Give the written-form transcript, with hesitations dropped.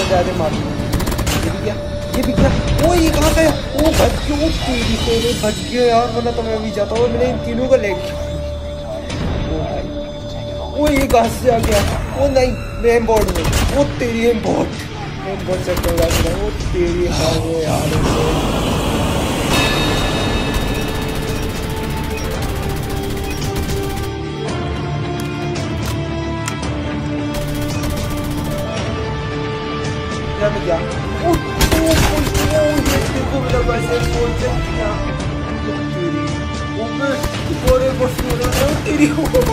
ज्यादा मार ये भी क्या ओ ये कहाँ गया ओ बच गया ओ तेरी से बच गया यार वरना तो मैं भी जाता हूँ मैंने इन तीनों का लेग ओ भाई ओ ये कहाँ से आ गया ओ नहीं मैं एम्बॉट में ओ तेरी एम्बॉट सेट होगा ओ तेरी है यार क्या मैं क्या ओ ये देखो मेरा वैसे बोल सकती है तेरी ओ मैं बोरे बस हो रहा है तेरी